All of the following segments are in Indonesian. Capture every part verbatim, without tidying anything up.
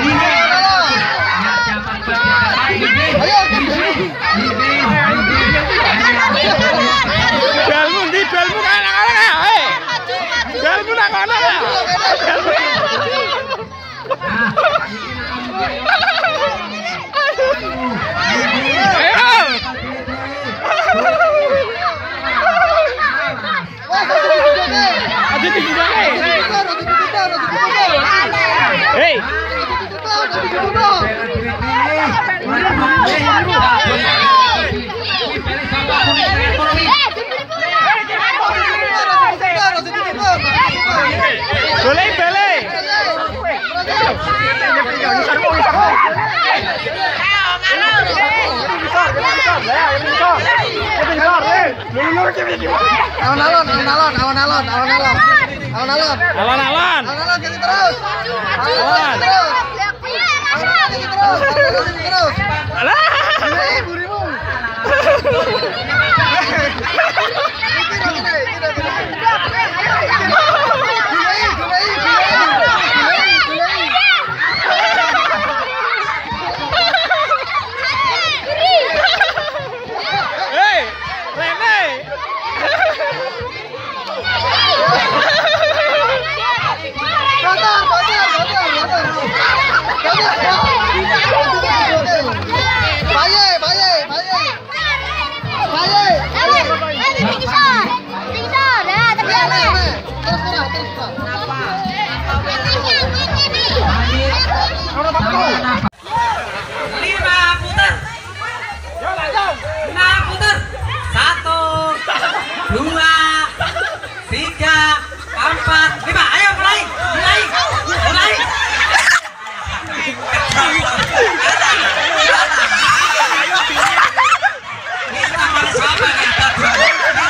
Belmu di belmu anak-anak, eh. Belmu anak-anak. Ayo. Hei. Boleh, boleh. Alon-alon, alon-alon, alon-alon, alon-alon, alon-alon, Alon-alon. alon-alon, ganti terus. Alon-alon terus. Alon-alon ganti terus. Alon-alon ganti terus. Alah. Hei, burimu. Hei, Rene. Batar, batar, batar, batar. Baye, baye, baye. Baye. Terus kurang, terus kurang. Lima putar. Enam putar. Satu, dua, tiga, empat, lima. Ayo mulai, mulai, mulai. Kita mau coba kita dulu.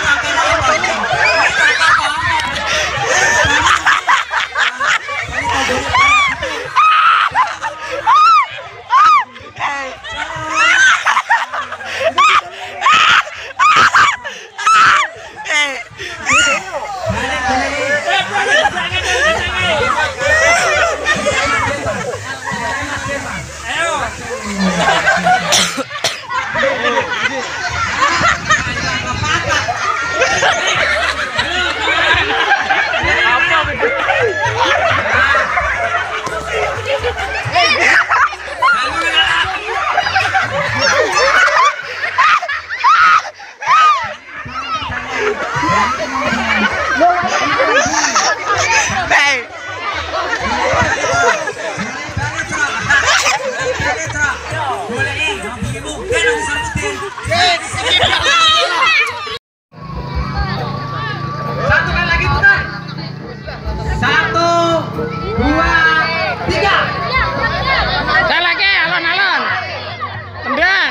Satu kali lagi putar. Satu, dua, tiga. Sekali lagi, alon-alon. Tendang.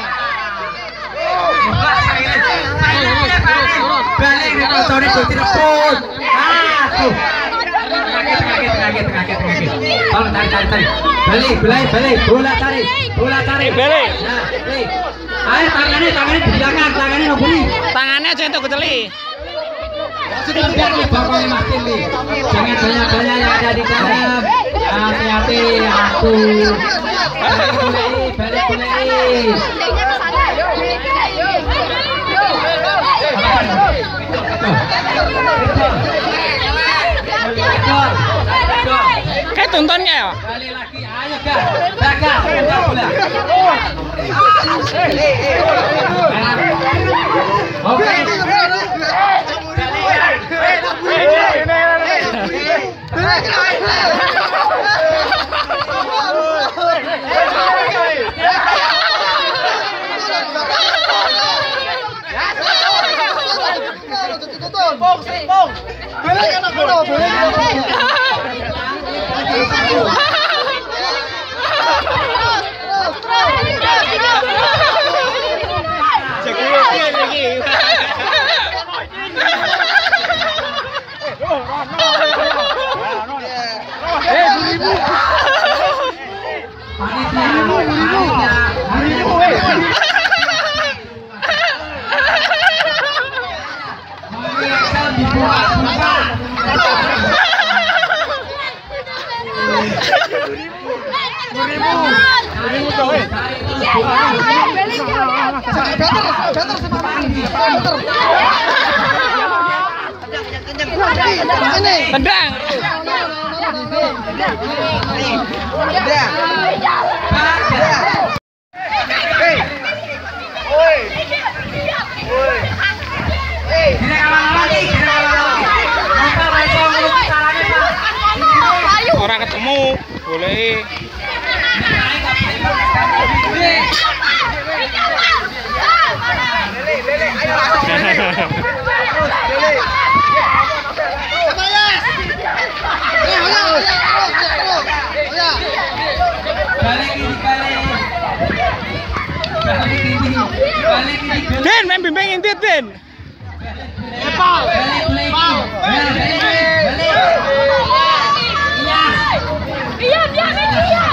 Balik nih kalau sorry gue telepon. Aduh. Kaget, kaget, kaget, kaget, kaget. Tolong tarik, tarik, tarik. Balik, balik, balik. Bola tarik, bola tarik. Balik. Nah, balik. Ayo tangannya, tangannya di belakang, tangannya ngebuli. Tangannya aja untuk keteli. Tidak bapaknya makin nih. Jangan banyak-banyak yang ada di dalam. Hati-hati, aku. Balik, balik, balik. Kayak tontonnya ya. Balik lagi, ayo Kak. Bakar, bakar bola. Oke. Ribu dong, eh. Tendang. Orang ketemu, boleh. Den, main bimbing intit, Den. Iya, dia, dia.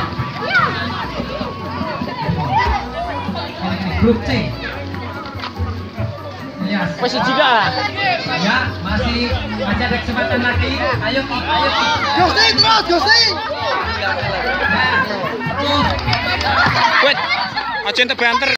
Grup C. Ya. Masih juga. Ya, masih masih ada kesempatan lagi. Ayo, Ki, ayo, Ki. Gusti terus, Gusti. Nah, tuh. Wait, aja ente banter.